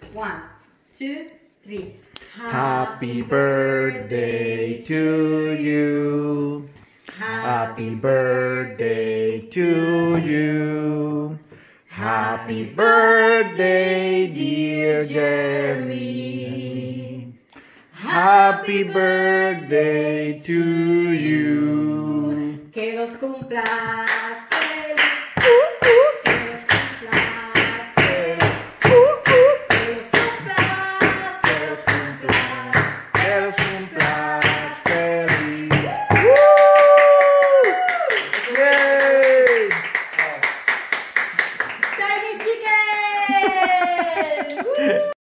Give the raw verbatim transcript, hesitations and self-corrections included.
One, two, three. Happy birthday to you. Happy birthday to you. Happy birthday, dear Jeremy. Happy birthday to you. Que los cumplas